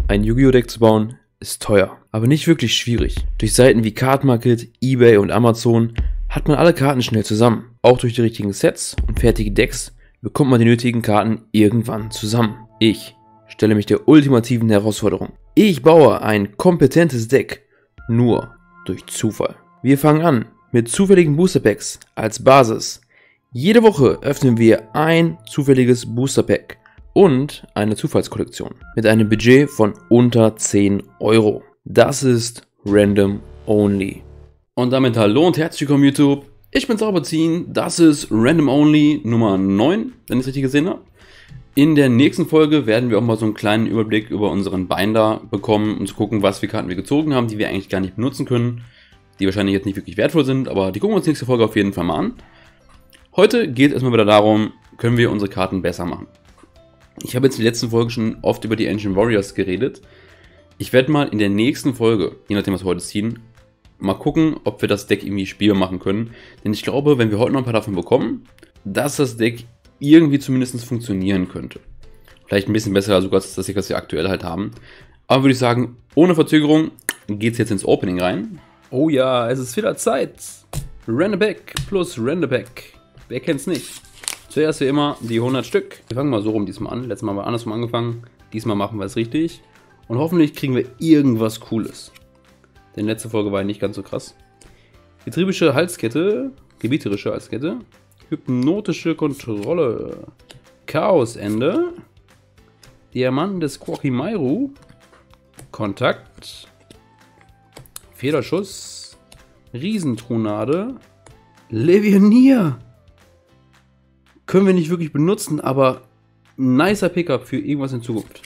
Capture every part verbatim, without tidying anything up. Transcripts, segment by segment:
Ein Yu-Gi-Oh! Deck zu bauen ist teuer, aber nicht wirklich schwierig. Durch Seiten wie Card Market, eBay und Amazon hat man alle Karten schnell zusammen. Auch durch die richtigen Sets und fertige Decks bekommt man die nötigen Karten irgendwann zusammen. Ich stelle mich der ultimativen Herausforderung. Ich baue ein kompetentes Deck nur durch Zufall. Wir fangen an mit zufälligen Booster Packs als Basis. Jede Woche öffnen wir ein zufälliges Booster Pack und eine Zufallskollektion mit einem Budget von unter zehn Euro. Das ist Random Only. Und damit hallo und herzlich willkommen YouTube. Ich bin Zauberziehen, das ist Random Only Nummer neun, wenn ich es richtig gesehen habe. In der nächsten Folge werden wir auch mal so einen kleinen Überblick über unseren Binder bekommen, um zu gucken, was für Karten wir gezogen haben, die wir eigentlich gar nicht benutzen können, die wahrscheinlich jetzt nicht wirklich wertvoll sind, aber die gucken wir uns nächste Folge auf jeden Fall mal an. Heute geht es erstmal wieder darum, können wir unsere Karten besser machen. Ich habe jetzt in der letzten Folge schon oft über die Ancient Warriors geredet. Ich werde mal in der nächsten Folge, je nachdem was wir heute ziehen, mal gucken, ob wir das Deck irgendwie spielbar machen können. Denn ich glaube, wenn wir heute noch ein paar davon bekommen, dass das Deck irgendwie zumindest funktionieren könnte. Vielleicht ein bisschen besser sogar als das Deck, was wir aktuell halt haben. Aber würde ich sagen, ohne Verzögerung geht es jetzt ins Opening rein. Oh ja, es ist wieder Zeit. Random Pack plus Random Pack. Wer kennt's nicht? Zuerst wie immer die hundert Stück. Wir fangen mal so rum diesmal an. Letztes Mal haben wir andersrum angefangen. Diesmal machen wir es richtig. Und hoffentlich kriegen wir irgendwas Cooles. Denn letzte Folge war ja nicht ganz so krass. Betriebische Halskette. Gebieterische Halskette. Hypnotische Kontrolle. Chaosende. Diamanten des Quackimairu. Kontakt. Federschuss. Riesentronade. Levionier. Können wir nicht wirklich benutzen, aber nicer Pickup für irgendwas in Zukunft.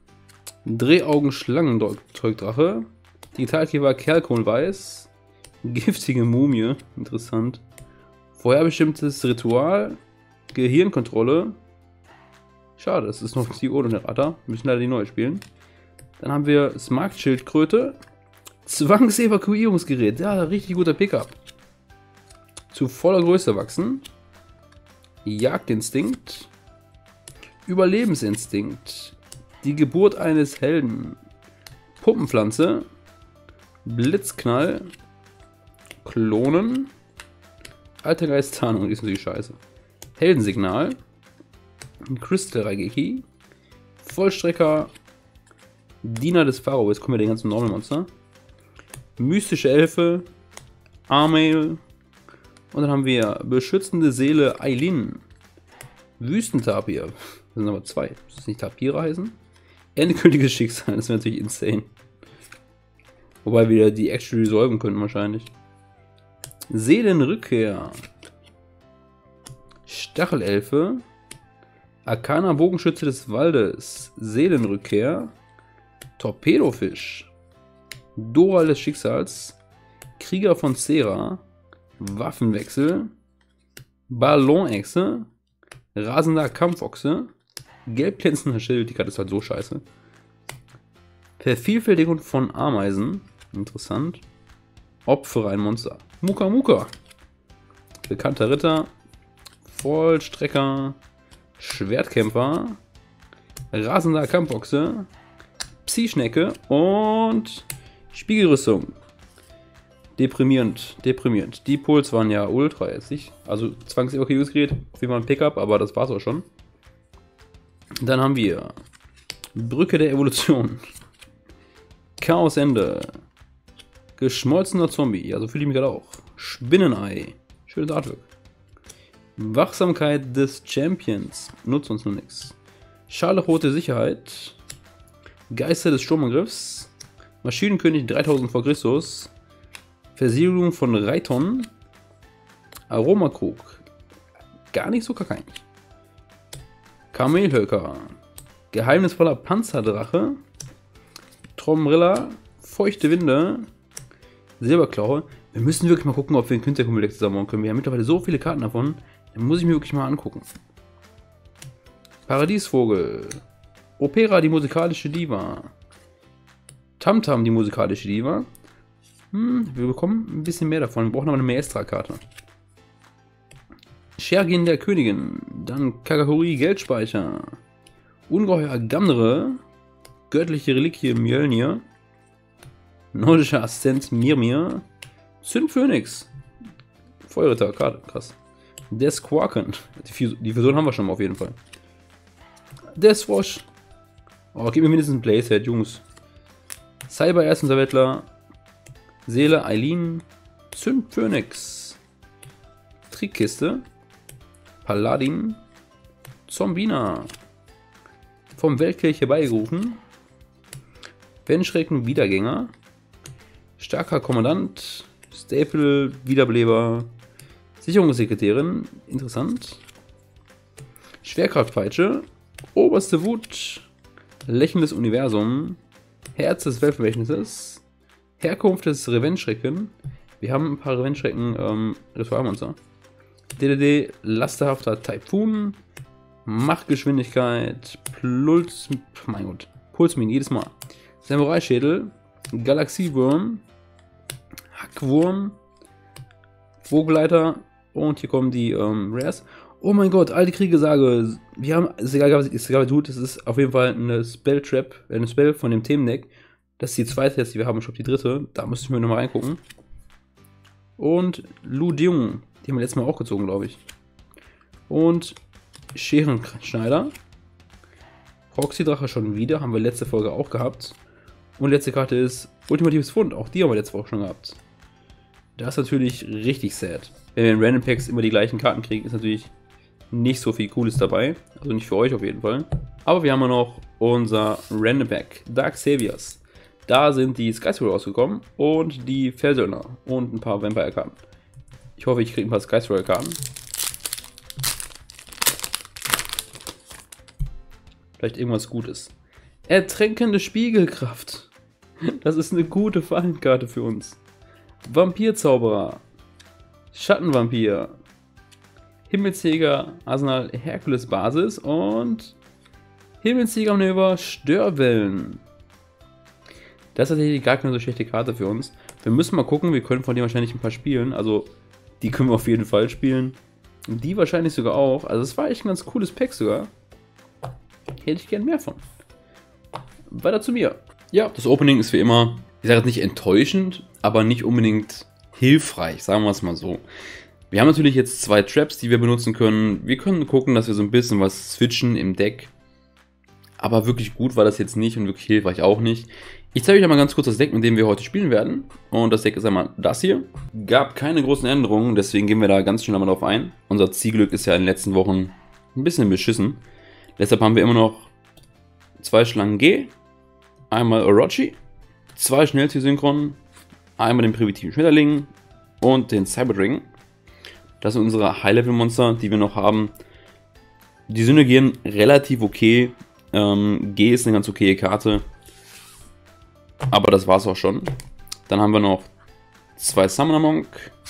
Drehaugen-Schlangenzeugdrache. Digitalkäfer Kerlkohlweiß. Giftige Mumie. Interessant. Vorherbestimmtes Ritual. Gehirnkontrolle. Schade, es ist noch die Odonerata. Wir müssen leider die neue spielen. Dann haben wir Smaragdschildkröte. Zwangsevakuierungsgerät. Ja, richtig guter Pickup. Zu voller Größe wachsen. Jagdinstinkt. Überlebensinstinkt. Die Geburt eines Helden. Puppenpflanze. Blitzknall. Klonen. Altergeist-Tarnung, die ist natürlich scheiße. Heldensignal. Crystal Raigeki. Vollstrecker. Diener des Pharao. Jetzt kommen wir den ganzen Normal-Monster. Mystische Elfe. Armail. Und dann haben wir beschützende Seele Eileen. Wüstentapir. Das sind aber zwei. Muss das nicht Tapire heißen? Endgültiges Schicksal. Das wäre natürlich insane. Wobei wir die actually resolven könnten wahrscheinlich. Seelenrückkehr. Stachelelfe. Arcana Bogenschütze des Waldes. Seelenrückkehr. Torpedofisch. Doral des Schicksals. Krieger von Cera. Waffenwechsel. Ballonechse. Rasender Kampfochse. Gelbglänzender Schild. Die Karte ist halt so scheiße. Vervielfältigung von Ameisen. Interessant. Opfere ein Monster. Muka Muka. Bekannter Ritter. Vollstrecker. Schwertkämpfer. Rasender Kampfochse. Psi-Schnecke. Und Spiegelrüstung. Deprimierend, deprimierend. Die Puls waren ja ultra jetzt nicht. Also Zwangsevakuierungsgerät, auf jeden Fall ein Pickup, aber das war's auch schon. Dann haben wir Brücke der Evolution. Chaosende. Geschmolzener Zombie, ja, so fühle ich mich gerade auch. Spinnenei. Schönes Artwork. Wachsamkeit des Champions. Nutzt uns nur nichts. Scharlachrote Sicherheit. Geister des Sturmangriffs. Maschinenkönig dreitausend vor Christus. Versiegelung von Reiton. Aromakrug. Gar nicht so kacke eigentlich. Kamelhöcker. Geheimnisvoller Panzerdrache. Tromrilla. Feuchte Winde. Silberklaue. Wir müssen wirklich mal gucken, ob wir ein Künstlerkomplett zusammenbauen können. Wir haben mittlerweile so viele Karten davon. Den muss ich mir wirklich mal angucken. Paradiesvogel. Opera, die musikalische Diva. Tamtam, die musikalische Diva. Hm, wir bekommen ein bisschen mehr davon. Wir brauchen aber eine Maestra-Karte. Schergin der Königin. Dann Kagahori Geldspeicher. Ungeheuer Gamre. Göttliche Reliquie Mjölnir. Nordischer Assistent Mirmir. Zündphönix. Feuerritter, krass. Desquarken. Die, die Version haben wir schon mal auf jeden Fall. Deswash. Oh, gib mir mindestens ein Playset, Jungs. Cyber Erstenserwettler. Seele Eileen. Zündphönix. Trickkiste. Paladin. Zombina. Vom Weltkirche beigerufen. Benschrecken Wiedergänger. Starker Kommandant. Staple Wiederbeleber. Sicherungssekretärin. Interessant. Schwerkraftpeitsche. Oberste Wut. Lächelndes Universum. Herz des Weltvermächtnisses. Herkunft des Revenge-Schrecken. Wir haben ein paar Revenge-Schrecken ähm, Ritualmonster. D D D. Lasterhafter Taifun. Machtgeschwindigkeit. Puls. Mein Gott. Pulsmin jedes Mal. Samurai-Schädel. Galaxiewurm. Hackwurm. Vogelleiter. Und hier kommen die ähm, Rares. Oh mein Gott, alte Kriegesage. Wir haben, ist egal, ist egal, was tut. Das ist auf jeden Fall eine Spell-Trap, eine Spell von dem Themendeck. Das ist die zweite jetzt, die wir haben. Ich glaube, die dritte. Da müsste ich mir nochmal reingucken. Und Lu Diung. Die haben wir letztes Mal auch gezogen, glaube ich. Und Scherenschneider. Proxy-Drache schon wieder. Haben wir letzte Folge auch gehabt. Und letzte Karte ist Ultimatives Fund. Auch die haben wir letzte Woche schon gehabt. Das ist natürlich richtig sad. Wenn wir in Random Packs immer die gleichen Karten kriegen, ist natürlich nicht so viel Cooles dabei. Also nicht für euch auf jeden Fall. Aber wir haben ja noch unser Random Pack. Dark Saviors. Da sind die Sky Scroll rausgekommen. Und die Felsöldner. Und ein paar Vampire-Karten. Ich hoffe, ich kriege ein paar Sky Scroll-Karten. Vielleicht irgendwas Gutes. Ertränkende Spiegelkraft. Das ist eine gute Fallenkarte für uns. Vampirzauberer. Schattenvampir. Himmelsjäger Arsenal Herkules Basis und Himmelsjäger Manöver Störwellen. Das ist tatsächlich gar keine so schlechte Karte für uns. Wir müssen mal gucken, wir können von denen wahrscheinlich ein paar spielen. Also die können wir auf jeden Fall spielen. Die wahrscheinlich sogar auch. Also es war echt ein ganz cooles Pack sogar. Hätte ich gern mehr von. Weiter zu mir. Ja, das Opening ist wie immer, ich sage jetzt nicht enttäuschend, aber nicht unbedingt hilfreich, sagen wir es mal so. Wir haben natürlich jetzt zwei Traps, die wir benutzen können. Wir können gucken, dass wir so ein bisschen was switchen im Deck. Aber wirklich gut war das jetzt nicht und wirklich hilfreich auch nicht. Ich zeige euch einmal ganz kurz das Deck, mit dem wir heute spielen werden. Und das Deck ist einmal das hier. Gab keine großen Änderungen, deswegen gehen wir da ganz schnell mal drauf ein. Unser Zielglück ist ja in den letzten Wochen ein bisschen beschissen. Deshalb haben wir immer noch zwei Schlangen G, einmal Orochi, zwei Schnellzielsynchronen, einmal den primitiven Schmetterling und den Cyberdragon. Das sind unsere High-Level-Monster, die wir noch haben. Die synergieren relativ okay. Ähm, G ist eine ganz okaye Karte. Aber das war's auch schon. Dann haben wir noch zwei Summoner Monk,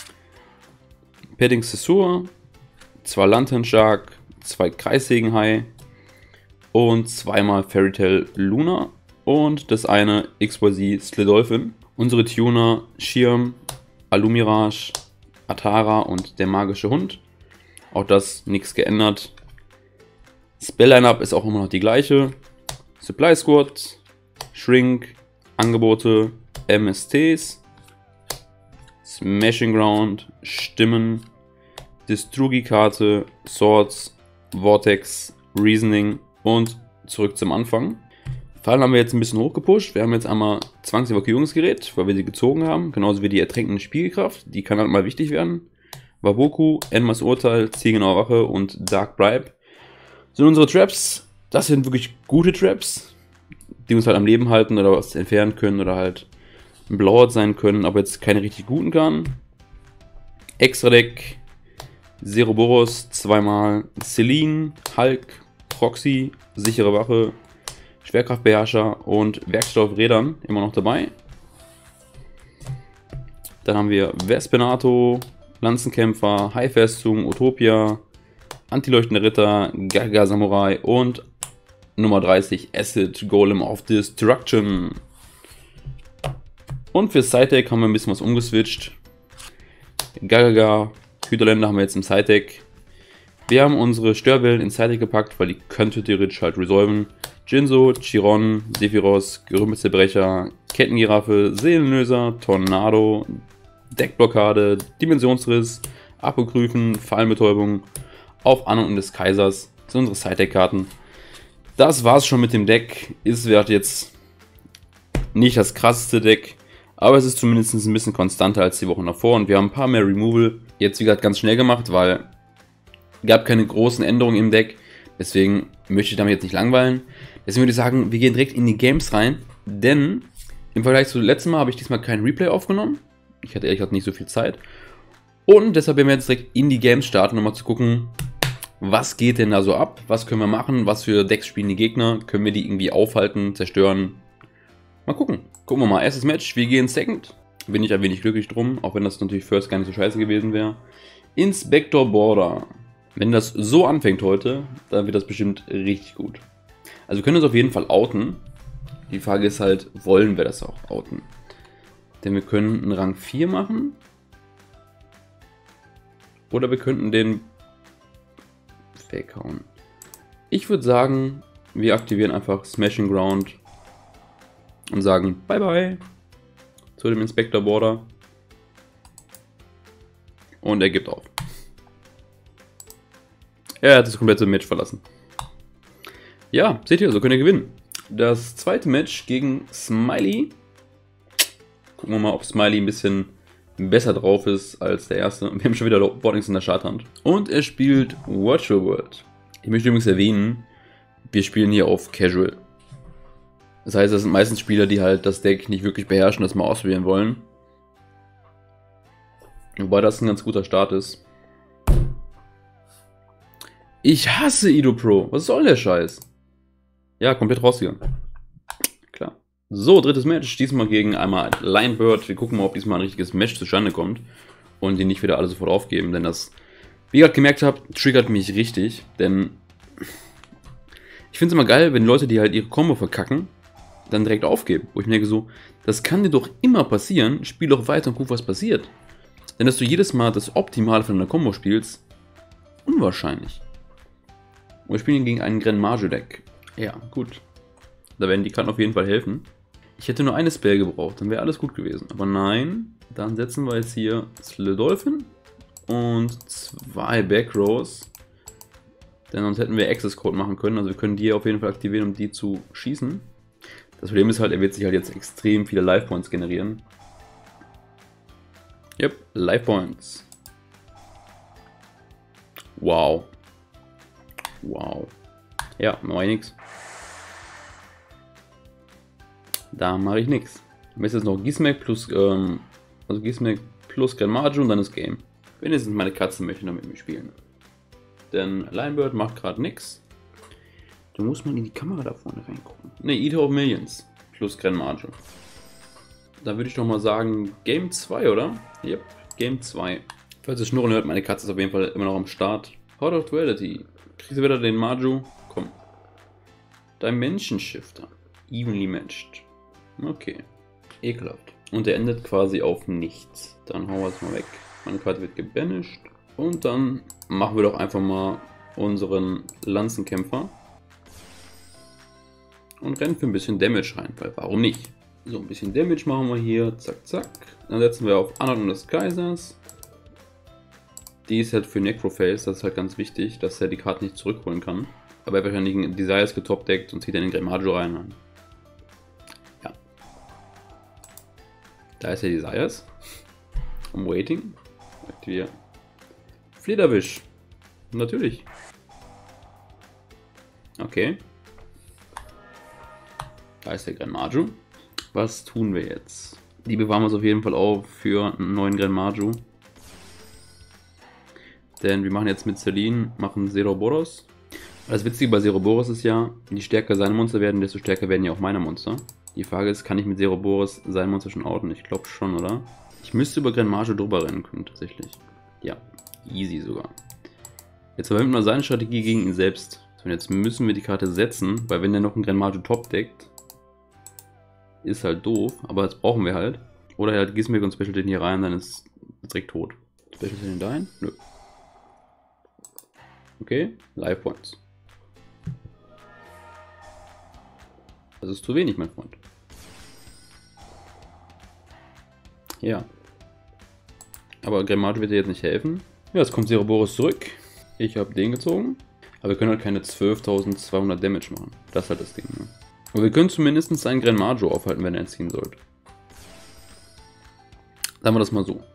Petting Cesur, zwei Lantern Shark, zwei Kreissägenhai und zweimal Fairy Tail Luna und das eine X Y Z Slidolphin. Unsere Tuner Schirm, Alumirage, Atara und der magische Hund. Auch das nichts geändert. Spell-Line-Up ist auch immer noch die gleiche. Supply Squad, Shrink, Angebote, M S Ts, Smashing Ground, Stimmen, Distrugi-Karte, Swords, Vortex, Reasoning und zurück zum Anfang. Fallen haben wir jetzt ein bisschen hochgepusht. Wir haben jetzt einmal Zwangsevakuierungsgerät, weil wir sie gezogen haben. Genauso wie die ertränkende Spiegelkraft. Die kann halt mal wichtig werden. Waboku, Enmas Urteil, Zielgenauer Wache und Dark Bribe sind unsere Traps. Das sind wirklich gute Traps, die uns halt am Leben halten oder was entfernen können oder halt ein Blowout sein können, aber jetzt keine richtig guten Karten. Extra Deck, Zeroboros, zweimal Celine, Hulk, Proxy, sichere Wache, Schwerkraftbeherrscher und Werkstoffrädern immer noch dabei. Dann haben wir Vespenato, Lanzenkämpfer, Haifestung, Utopia, Antileuchtende Ritter, Gaga Samurai und Nummer dreißig Acid Golem of Destruction. Und für Side-Deck haben wir ein bisschen was umgeswitcht. Gagaga, Hydroländer haben wir jetzt im Side-Deck. Wir haben unsere Störwellen ins Side-Deck gepackt, weil die könnte theoretisch halt resolven. Jinzo, Chiron, Sephiroth, Gerümpelzerbrecher, Kettengiraffe, Seelenlöser, Tornado, Deckblockade, Dimensionsriss, Apokryphen, Fallenbetäubung, auf Anordnung des Kaisers. Das sind unsere Side-Deck-Karten. Das war's schon mit dem Deck. Ist halt jetzt nicht das krasseste Deck, aber es ist zumindest ein bisschen konstanter als die Wochen davor und wir haben ein paar mehr Removal. Jetzt wie gesagt ganz schnell gemacht, weil es gab keine großen Änderungen im Deck. Deswegen möchte ich damit jetzt nicht langweilen. Deswegen würde ich sagen, wir gehen direkt in die Games rein, denn im Vergleich zu letzten Mal habe ich diesmal kein Replay aufgenommen. Ich hatte ehrlich gesagt nicht so viel Zeit. Und deshalb werden wir jetzt direkt in die Games starten, um mal zu gucken, was geht denn da so ab? Was können wir machen? Was für Decks spielen die Gegner? Können wir die irgendwie aufhalten, zerstören? Mal gucken. Gucken wir mal. Erstes Match. Wir gehen Second. Bin ich ein wenig glücklich drum, auch wenn das natürlich First gar nicht so scheiße gewesen wäre. Inspector Border. Wenn das so anfängt heute, dann wird das bestimmt richtig gut. Also wir können uns auf jeden Fall outen. Die Frage ist halt, wollen wir das auch outen? Denn wir können einen Rang vier machen. Oder wir könnten den Fake hauen. Ich würde sagen, wir aktivieren einfach Smashing Ground und sagen Bye Bye zu dem Inspector Border. Und er gibt auf. Er hat das komplette Match verlassen. Ja, seht ihr, so könnt ihr gewinnen. Das zweite Match gegen Smiley. Gucken wir mal, ob Smiley ein bisschen besser drauf ist als der erste. Wir haben schon wieder Boardings in der Starthand. Und er spielt Virtual World. Ich möchte übrigens erwähnen, wir spielen hier auf Casual. Das heißt, das sind meistens Spieler, die halt das Deck nicht wirklich beherrschen, das mal ausprobieren wollen. Wobei das ein ganz guter Start ist. Ich hasse Ido Pro. Was soll der Scheiß? Ja, komplett rausgegangen. Klar. So, drittes Match. Diesmal gegen einmal Linebird. Wir gucken mal, ob diesmal ein richtiges Match zustande kommt. Und die nicht wieder alle sofort aufgeben. Denn das, wie ihr gerade gemerkt habt, triggert mich richtig. Denn ich finde es immer geil, wenn Leute, die halt ihre Combo verkacken, dann direkt aufgeben. Wo ich mir denke so, das kann dir doch immer passieren. Spiel doch weiter und guck, was passiert. Denn dass du jedes Mal das Optimale von einer Combo spielst, unwahrscheinlich. Und wir spielen gegen einen Grenmage-Deck. Ja, gut. Da werden die Karten auf jeden Fall helfen. Ich hätte nur eine Spell gebraucht, dann wäre alles gut gewesen. Aber nein, dann setzen wir jetzt hier Slidolphin und zwei Backrows. Denn sonst hätten wir Access Code machen können. Also wir können die auf jeden Fall aktivieren, um die zu schießen. Das Problem ist halt, er wird sich halt jetzt extrem viele Life Points generieren. Yep, Life Points. Wow. Wow. Ja, mache ich nichts. Da mache ich nichts. Dann ist jetzt noch Gizmek plus, ähm, also Gizmek plus Grenmage und dann ist Game. Wenigstens meine Katze möchte noch mit mir spielen. Denn Linebird macht gerade nichts. Da muss man in die Kamera da vorne reingucken. Ne, Eater of Millions plus Grenmage. Da würde ich doch mal sagen Game zwei, oder? Yep, Game zwei. Falls ihr Schnurren hört, meine Katze ist auf jeden Fall immer noch am Start. Heart of Duality. Kriegst du wieder den Maju? Komm. Dimension Shifter. Evenly matched. Okay. Ekelhaft. Und der endet quasi auf nichts. Dann hauen wir es mal weg. Meine Karte wird gebanished. Und dann machen wir doch einfach mal unseren Lanzenkämpfer. Und rennen für ein bisschen Damage rein. Weil warum nicht? So, ein bisschen Damage machen wir hier. Zack, zack. Dann setzen wir auf Anordnung des Kaisers. Die ist halt für Necrophase, das ist halt ganz wichtig, dass er die Karte nicht zurückholen kann. Aber er hat wahrscheinlich einen Desires getopdeckt und zieht dann den Grenmage rein. Ja. Da ist der Desires. I'm waiting. Aktivieren. Flederwisch. Natürlich. Okay. Da ist der Grenmage. Was tun wir jetzt? Die bewahren wir uns auf jeden Fall auf für einen neuen Grenmage. Denn wir machen jetzt mit Celine, machen Zeroboros. Das Witzige bei Zeroboros ist ja, je stärker seine Monster werden, desto stärker werden ja auch meine Monster. Die Frage ist, kann ich mit Zeroboros sein Monster schon outen? Ich glaube schon, oder? Ich müsste über Grenmage drüber rennen können, tatsächlich. Ja, easy sogar. Jetzt verwenden wir seine Strategie gegen ihn selbst. So, und jetzt müssen wir die Karte setzen, weil wenn er noch einen Grenmage top deckt, ist halt doof, aber das brauchen wir halt. Oder er hat Gizmek und Special den hier rein, dann ist er direkt tot. Special den dahin? Nö. Okay, Life Points. Das ist zu wenig, mein Freund. Ja. Aber Greninja wird dir jetzt nicht helfen. Ja, jetzt kommt Ceroboros zurück. Ich habe den gezogen. Aber wir können halt keine zwölftausendzweihundert Damage machen. Das ist halt das Ding, ne? Aber wir können zumindest einen Greninja aufhalten, wenn er entziehen sollte. Sagen wir das mal so.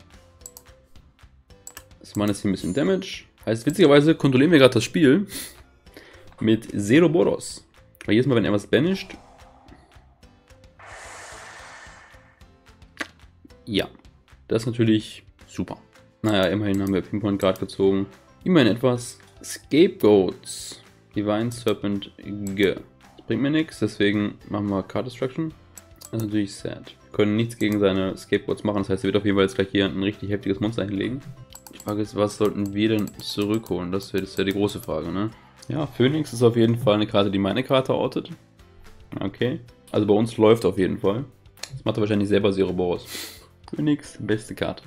Das machen jetzt hier ein bisschen Damage. Heißt, witzigerweise kontrollieren wir gerade das Spiel mit Ceroboros. Weil jedes Mal, wenn er was banisht. Ja, das ist natürlich super. Naja, immerhin haben wir Pinpoint gerade gezogen. Immerhin etwas. Scapegoats. Divine Serpent G. Das bringt mir nichts, deswegen machen wir Card Destruction. Das ist natürlich sad. Wir können nichts gegen seine Scapegoats machen, das heißt, er wird auf jeden Fall jetzt gleich hier ein richtig heftiges Monster hinlegen. Die Frage ist, was sollten wir denn zurückholen? Das wäre wär die große Frage, ne? Ja, Phoenix ist auf jeden Fall eine Karte, die meine Karte ortet. Okay. Also bei uns läuft auf jeden Fall. Das macht er wahrscheinlich selber Ceroboros. Phoenix, beste Karte.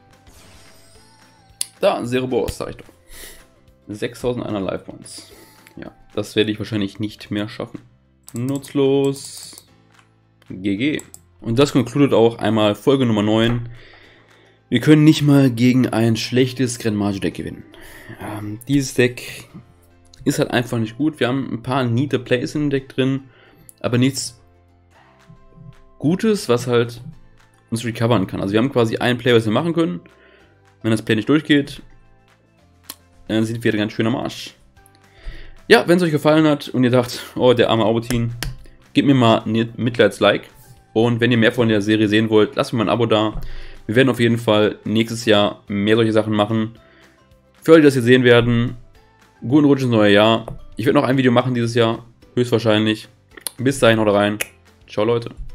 Da, Ceroboros, sag ich doch. sechstausend Life Points. Ja, das werde ich wahrscheinlich nicht mehr schaffen. Nutzlos. G G. Und das konkludiert auch einmal Folge Nummer neun. Wir können nicht mal gegen ein schlechtes Greninja-Deck gewinnen. Ähm, dieses Deck ist halt einfach nicht gut. Wir haben ein paar neate Plays im Deck drin, aber nichts Gutes, was halt uns recovern kann. Also wir haben quasi ein Play, was wir machen können. Wenn das Play nicht durchgeht, dann sind wir ganz schön am Arsch. Ja, wenn es euch gefallen hat und ihr dacht, oh, der arme Aubutin, gebt mir mal ein Mitleids-Like. Und wenn ihr mehr von der Serie sehen wollt, lasst mir mal ein Abo da. Wir werden auf jeden Fall nächstes Jahr mehr solche Sachen machen. Für alle, die das hier sehen werden, guten Rutsch ins neue Jahr. Ich werde noch ein Video machen dieses Jahr, höchstwahrscheinlich. Bis dahin, haut rein. Ciao, Leute.